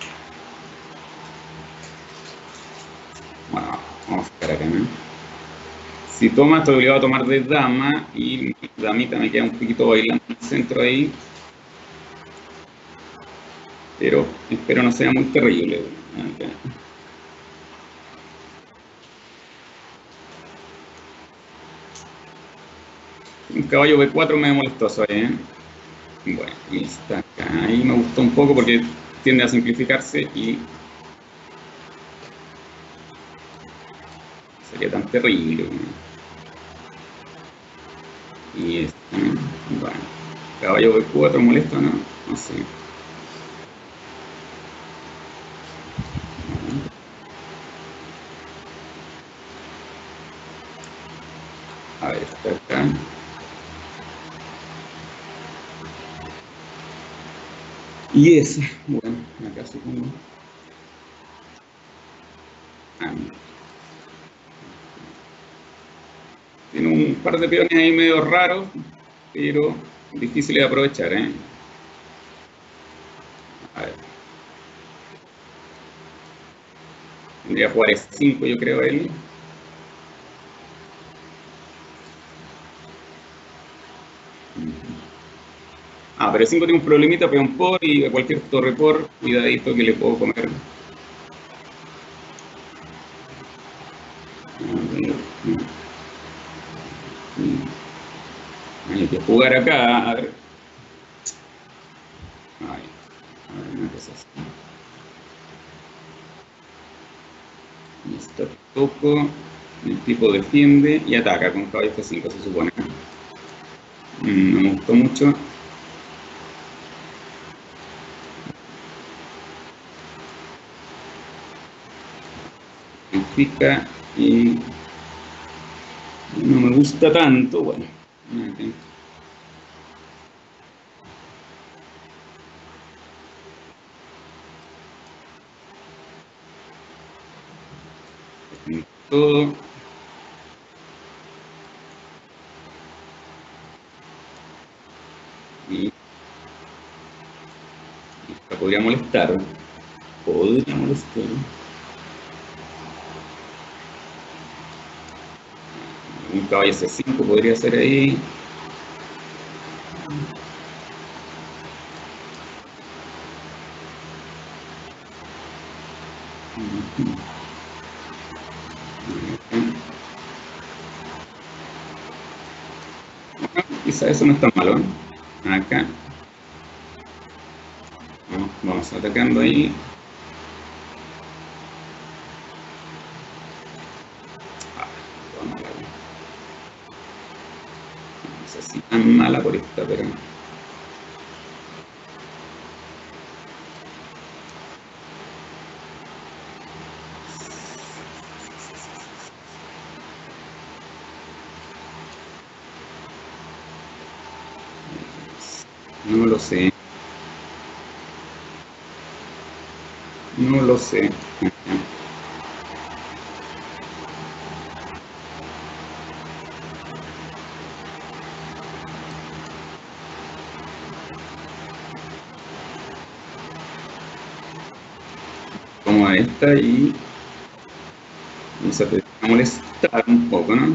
Bueno, vamos a sacar acá, ¿no? Si toma, estoy obligado a tomar de dama y damita me queda un poquito bailando en el centro ahí. Pero espero no sea muy terrible. Acá. Un caballo B cuatro me molestó eso ahí, ¿eh? Bueno, y está acá. Ahí me gustó un poco porque tiende a simplificarse y sería tan terrible. Y este, bueno, caballo B cuatro molesto, ¿no? No sé. A ver, está acá. Y ese, bueno, acá supongo. Ah, tiene un par de peones ahí medio raros, pero difíciles de aprovechar, ¿eh? A ver. Tendría que jugar S cinco, yo creo, él. Ah, pero S cinco tiene un problemita, peón por y a cualquier torre por, cuidadito que le puedo comer. Hay que jugar acá, a ver. Ay, a ver, una cosa así. Listo, toco. El tipo defiende y ataca con caballo F cinco, se supone. Mm, no me gustó mucho. Simplifica y no me gusta tanto. Bueno, okay. Todo. Y esta podría molestar. Podría molestar. Un caballo C cinco podría ser ahí. Quizá eso no está malo, ¿eh? Acá. Vamos, vamos atacando ahí. Ah, toda mala. No sé si tan mala por esta, pero. No lo sé. No lo sé. Como a esta y. Vamos a tener que molestar un poco, ¿no?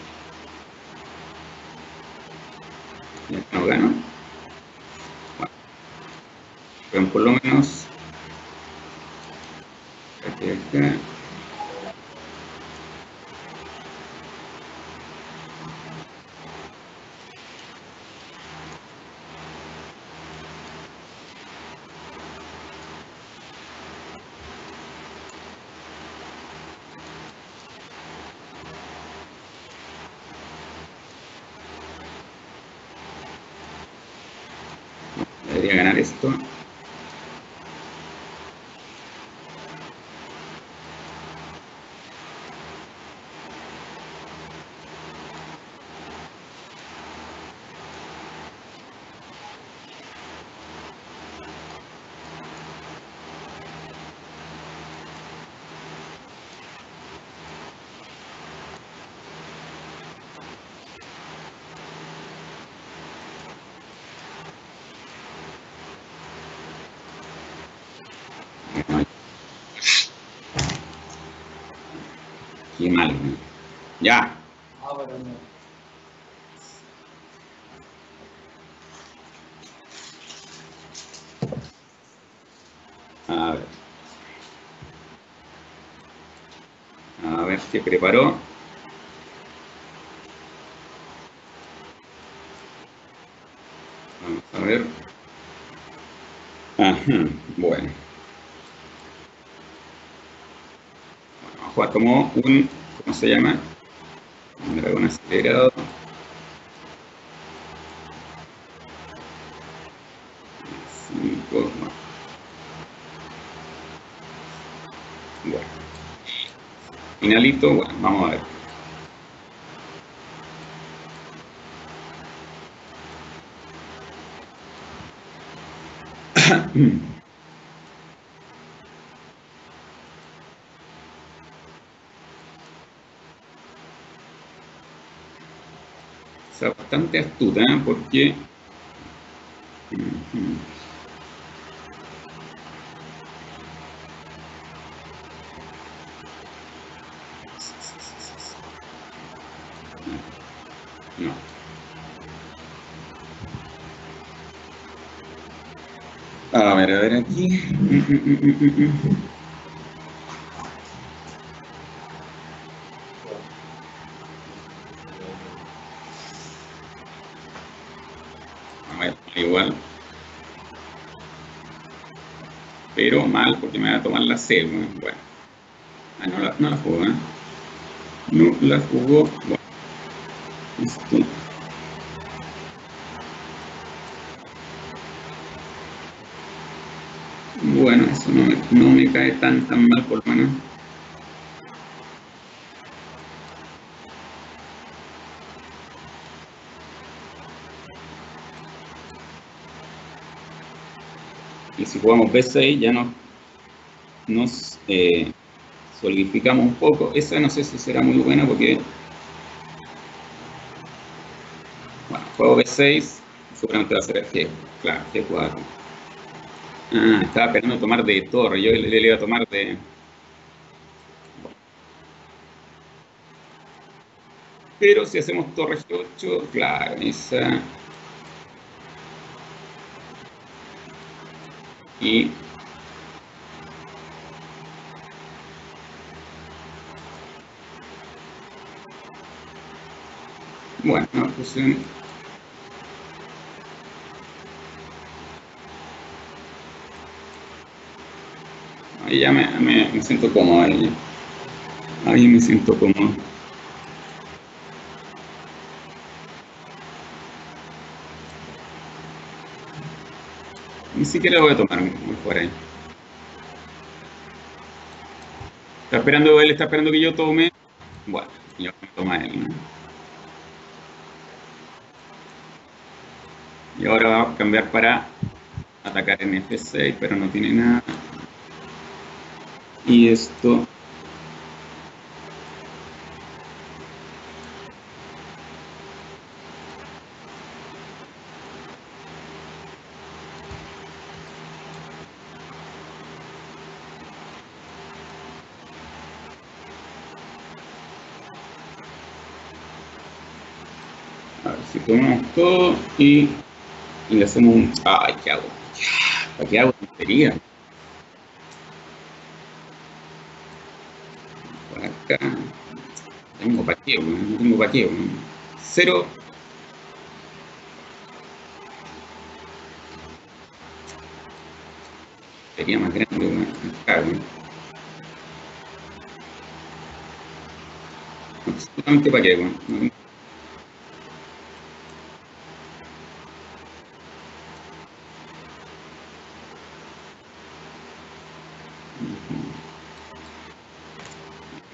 Ya no gano. Bueno, pero por lo menos. Aquí, acá. Debería ganar esto. Qué mal. Ya. Ah, bueno, no. A ver. A ver qué preparó. Vamos a ver. Ajá, bueno. Vamos a jugar como un, ¿cómo se llama? Un dragón acelerado. Cinco. Bueno. Finalito, bueno, vamos a ver. O sea, bastante astuta, ¿eh? Porque... No. A ver, a ver aquí. A ver, igual. Pero mal porque me va a tomar la C. Bueno. Ah, no la, no la jugó, ¿eh? No la jugó. Bueno. Listo. Bueno, eso no me, no me cae tan tan mal por lo menos. Y si jugamos B seis ya nos, nos eh, solidificamos un poco. Esa no sé si será muy buena porque... Bueno, juego B seis, seguramente va a ser G, claro, G cuatro. Ah, estaba esperando tomar de torre, yo le, le iba a tomar de... Pero si hacemos torre G ocho, claro, esa... Y... Bueno, pues... Eh, ahí ya me, me, me siento cómodo, ahí, ahí me siento cómodo. Ni siquiera voy a tomar mejor ahí. Está esperando, él está esperando que yo tome. Bueno, yo me toma él, ¿no? Y ahora vamos a cambiar para atacar en F seis, pero no tiene nada. Y esto... A ver si tomamos todo y, y le hacemos un... ¡Ay, qué hago! ¿Para qué hago tontería? Por acá... Tengo para qué, no tengo para qué. Cero... Sería más grande, acá, ¿no? Absolutamente para qué, ¿no?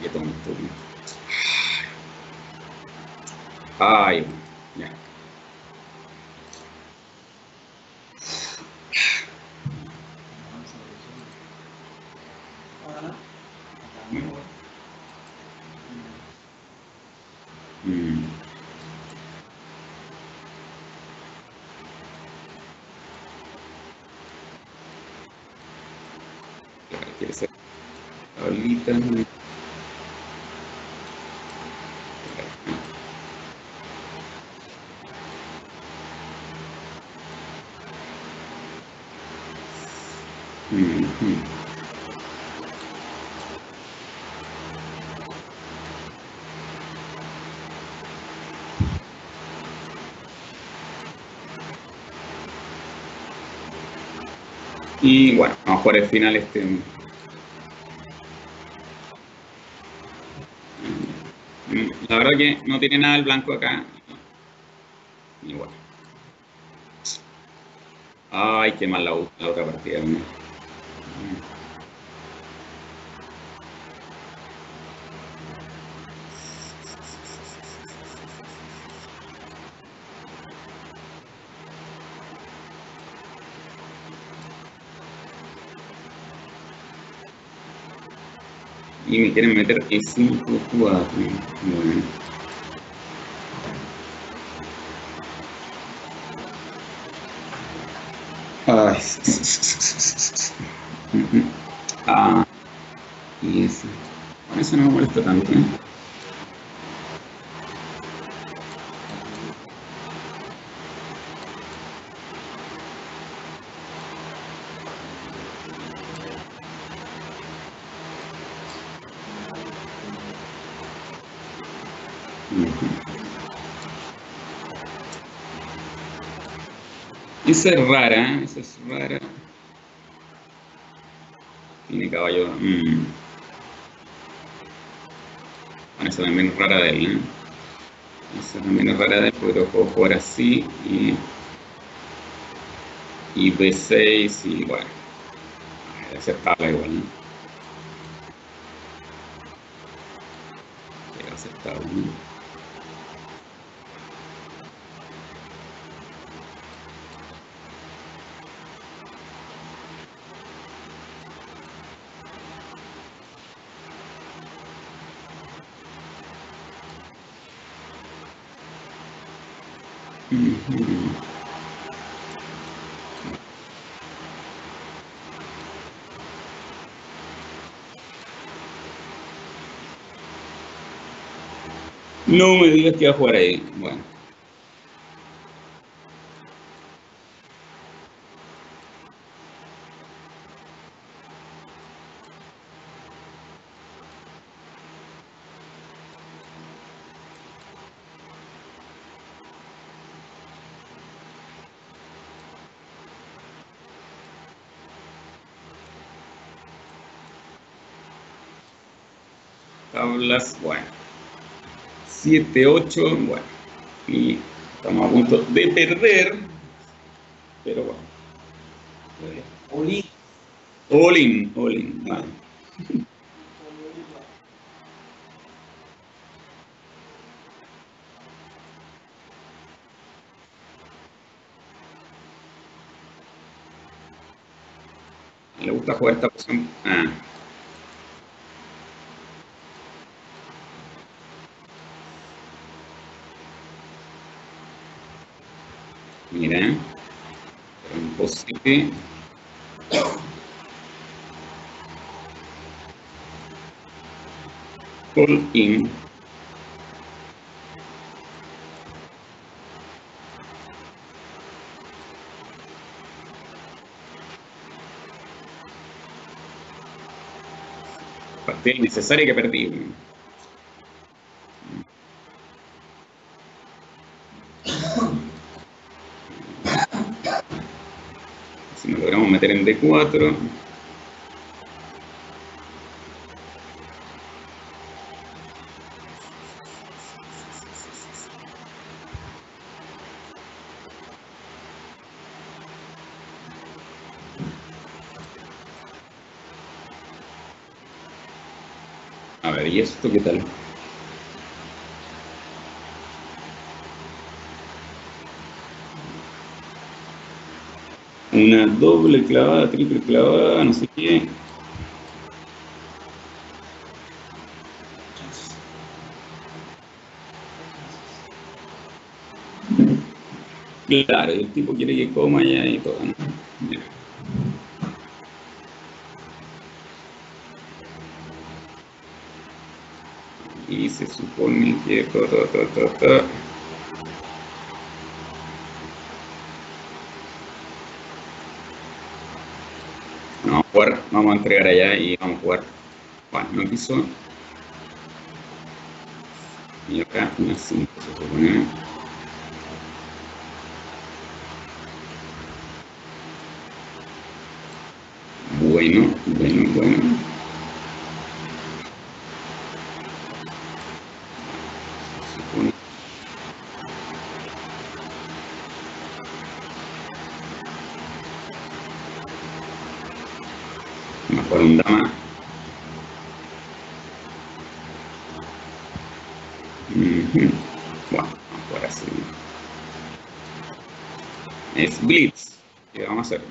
Qué tonto. Ay, ya. Mm. Claro, quiere ser tablita. Mm, mm. Y bueno, vamos a jugar el final este. Mm, La verdad que no tiene nada el blanco acá. Y bueno. Ay, qué mal la, u- la otra partida. ¿No? Y me quieren meter E cinco cuatro. Bueno. Ay. Ah, y eso. Con eso no me molesta tanto, ¿eh? Esa es rara, esa es rara. Tiene caballo. Mm. Bueno, esa también es rara de él, ¿eh? Esa también es rara de él porque lo puedo jugar así y, y B seis y bueno, es aceptable igual, ¿no? Es aceptable, ¿no? Ujú. No me digas que va a jugar ahí. Bueno, tablas, bueno. siete ocho, bueno. Y estamos a punto de perder, pero bueno. Oli. All in, all in, vale. Le gusta jugar esta posición. Ah, mira, pero imposible. All in. Partida innecesaria que perdí. Si nos logramos meter en D cuatro. A ver, ¿y esto qué tal? Una doble clavada, triple clavada, no sé qué. Claro, el tipo quiere que coma ya y todo, ¿no? Mira. Y se supone que... Ta, ta, ta, ta, ta. Vamos a jugar, vamos a entregar allá y vamos a jugar. Bueno, no quiso. Y acá una cinco se supone. Bueno, bueno, bueno. Se supone. Mejor un dama. Uh-huh. Bueno, vamos a jugar así. Es blitz. ¿Qué vamos a hacer?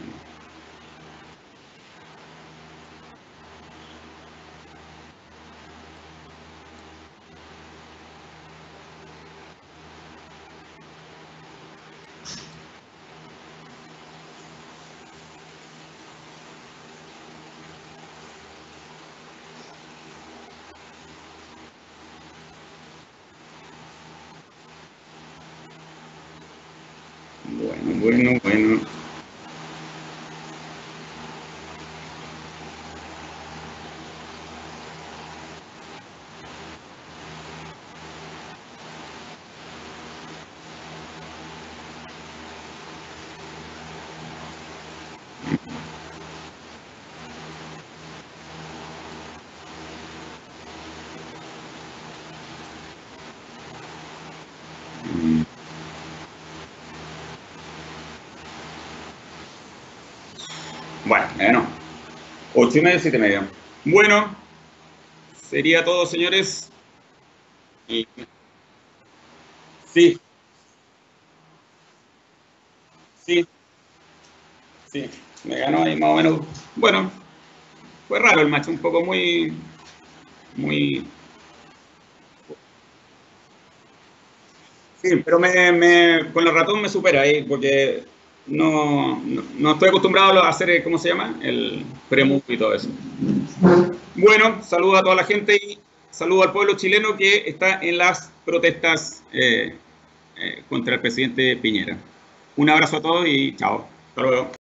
Bueno, bueno, bueno. Mm. Bueno, bueno. Ocho y medio, siete y medio. Bueno, sería todo, señores. Y sí, sí, sí. Me ganó ahí más o menos. Bueno, fue raro el match, un poco muy, muy. Sí, pero me, me, con el ratón me supera ahí, porque no, no, no estoy acostumbrado a hacer, ¿cómo se llama? El pre-move y todo eso. Bueno, saludo a toda la gente y saludo al pueblo chileno que está en las protestas eh, eh, contra el presidente Piñera. Un abrazo a todos y chao. Hasta luego.